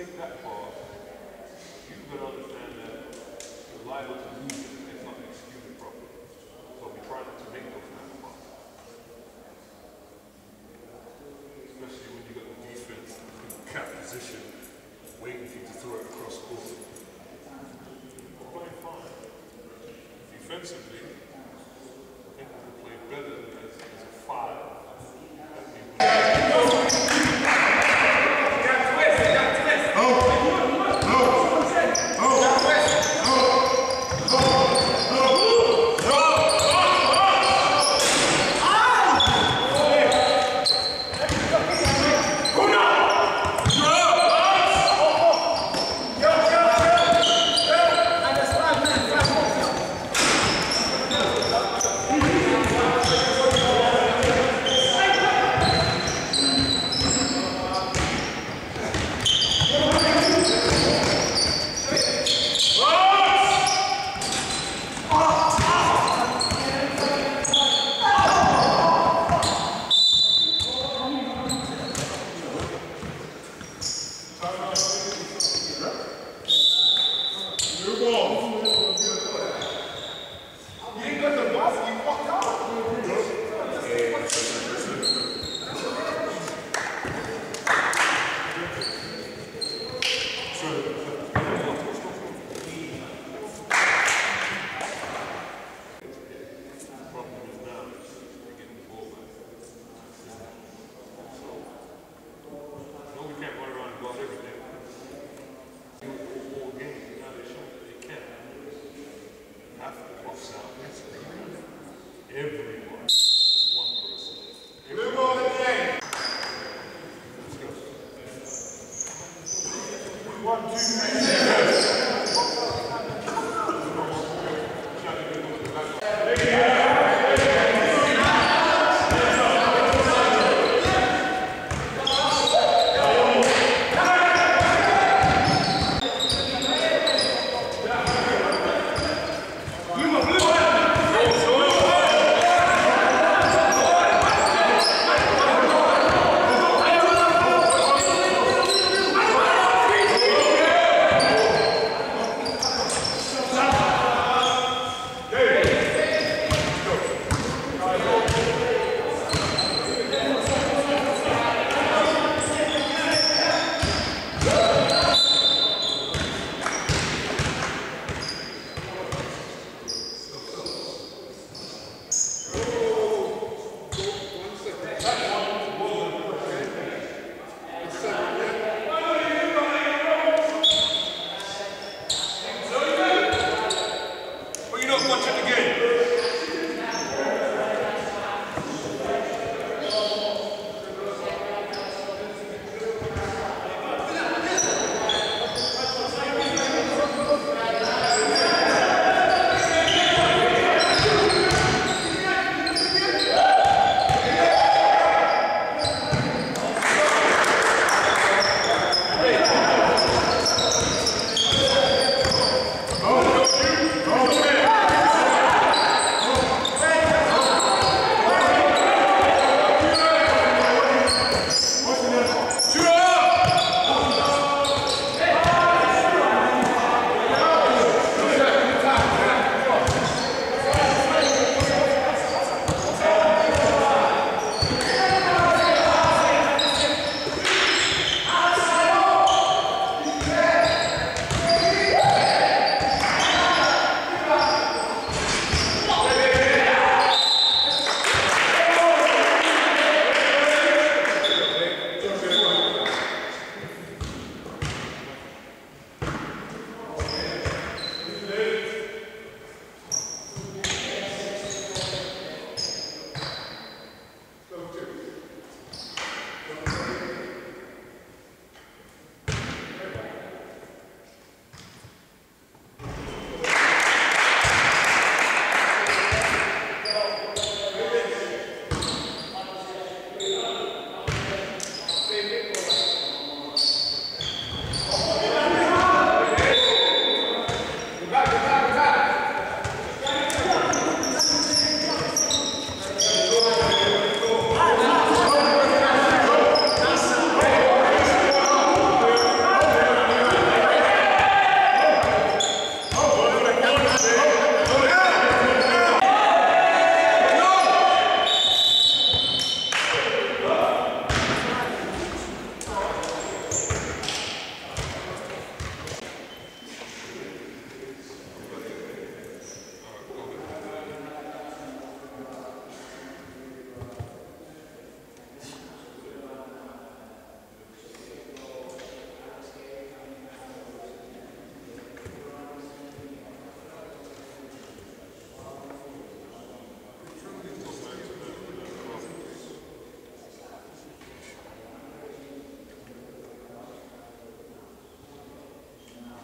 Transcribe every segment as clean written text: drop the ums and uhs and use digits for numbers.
take that pass, you've got to understand that you're liable to lose it if it's not executed properly. So we try not to make those kind of passes. Especially when you got the defense in cap position, waiting for you to throw it across court. We're playing fine. Defensively, I think we play better as a 5. Everyone. That's one person. Everyone.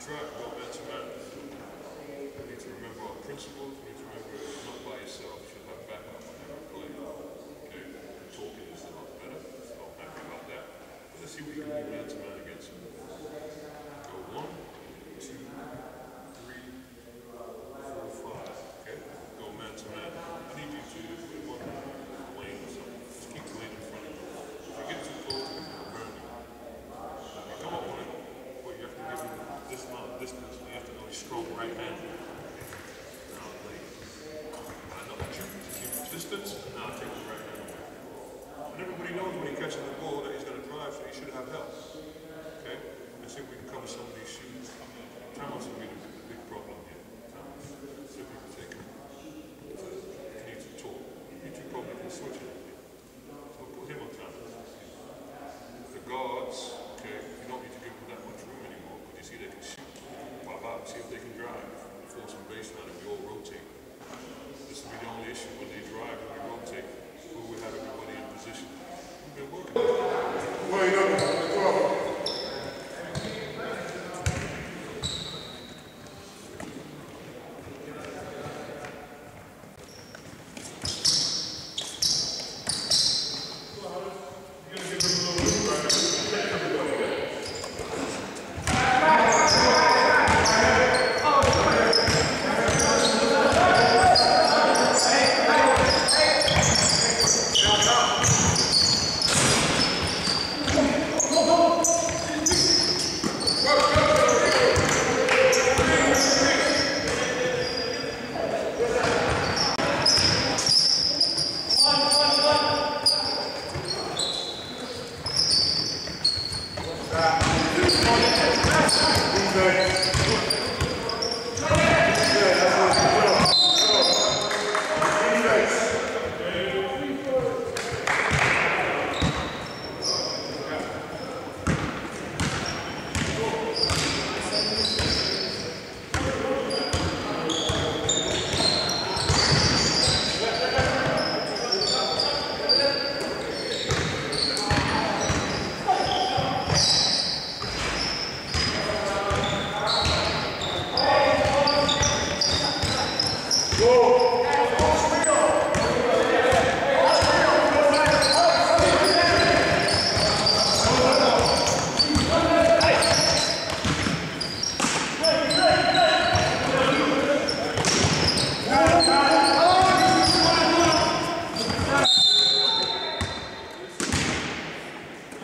drive, go man to man. You need to remember our principles. You need to remember you're not by yourself. You should have backup whenever you play. Okay? Talking is a lot better, so I'm happy about that. But let's see what you can do man to man against him. Go 1, 2, 3, 4, 5. Okay? Go man to man. I need you to put him on Wayne or something. Just keep Wayne in front of you. If you get too close to him, he'll burn you. If you come up on him, well, you have to give him this amount of distance. You have to go strong right hand. Now play. I know that you give distance, and now take the right hand away. And everybody knows when he catches the ball that he's going to drive, so he should have help. Okay? Let's see if we can cover some of these shoes. Time also be the big problem here. Let's see if we can take him. He needs to talk. You two probably can switch it. So we'll put him on time. The guards, okay, you don't need to give them that much room anymore, because you see they can shoot. Pop out, see if they can drive. Force some baseline and we all rotate. This will be the only issue when they drive and we rotate. We will have everybody in position. We've been working.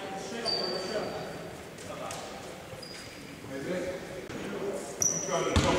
Trying to